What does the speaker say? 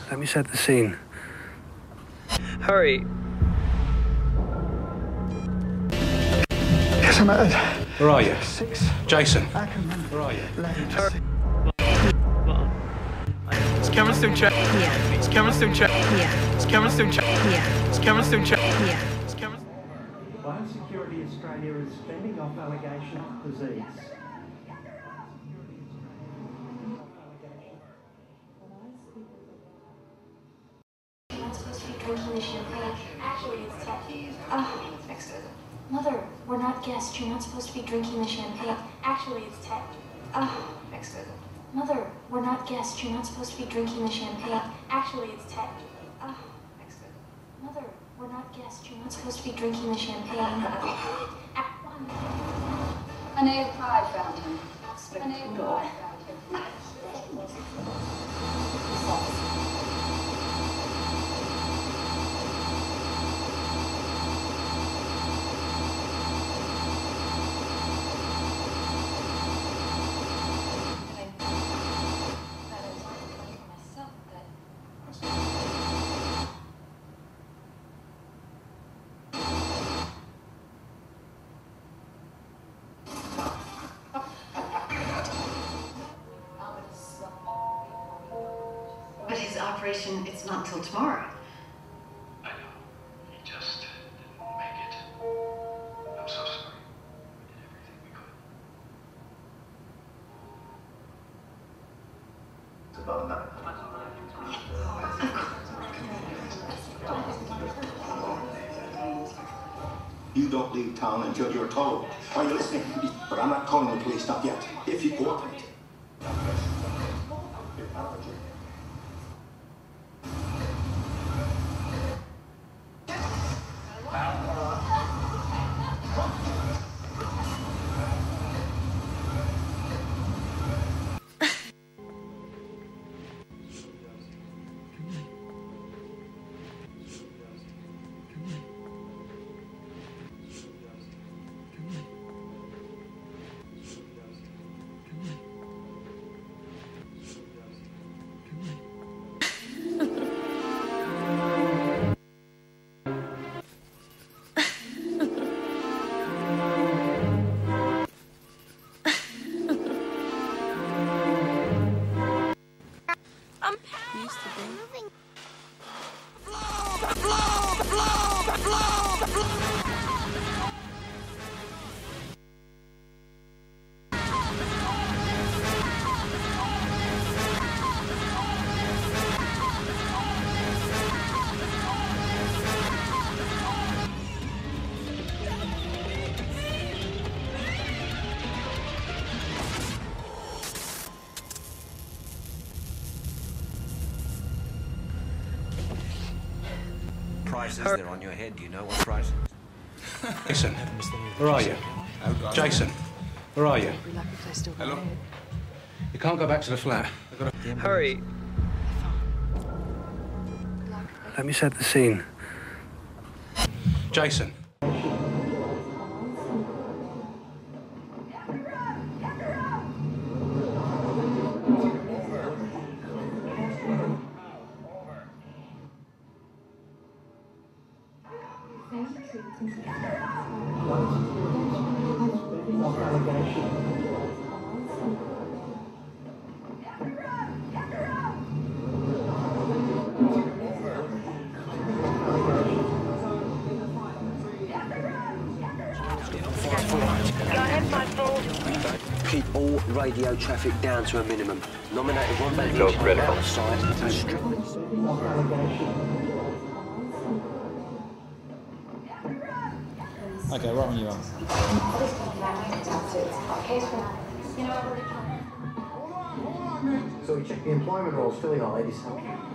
Let me set the scene. Hurry. Yes, I'm at Where are you? 6. Jason. I can remember. Where are you? Hurry. Is Cameron still check? Yeah. Is Cameron still check? Yeah. Is Cameron still check? Yeah. Is Cameron still check? Yeah. Is Cameron... Biosecurity Australia is fending off allegation of disease. You're not supposed to be drinking the champagne. Actually, it's Ted. Mother, we're not guests. You're not supposed to be drinking the champagne. Actually, it's Ted. Mother, we're not guests. You're not supposed to be drinking the champagne. Actually, it's Ted. Mother, we're not guests. You're not supposed to be drinking the champagne. A nail pride found him. A nail pride found him. But his operation, it's not till tomorrow. I know. He just didn't make it. I'm so sorry. We did everything we could. It's about that. You don't leave town until you're told. Are you listening? But I'm not calling the police, not yet. If you cooperate. Prices, they're on your head. Do you know what price is? Jason. Where are you? Jason. Where are you? Hello? You can't go back to the flat. Hurry. Let me set the scene. Jason. Keep all radio traffic down to a minimum. Nominated one man each on the site and strictly. Okay, right when you are. So we check the employment rolls, filling all ladies.